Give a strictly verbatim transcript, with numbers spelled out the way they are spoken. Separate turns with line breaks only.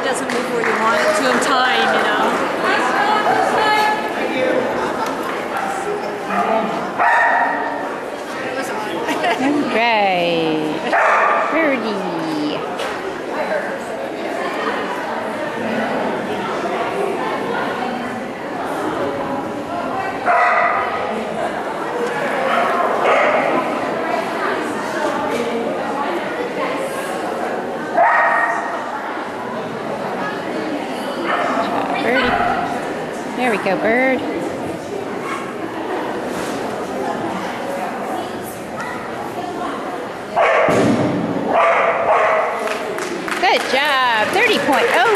doesn't move where you want it to in time, you know.
Right. Birdie. Birdie. There we go, Bird. Good job. thirty point oh.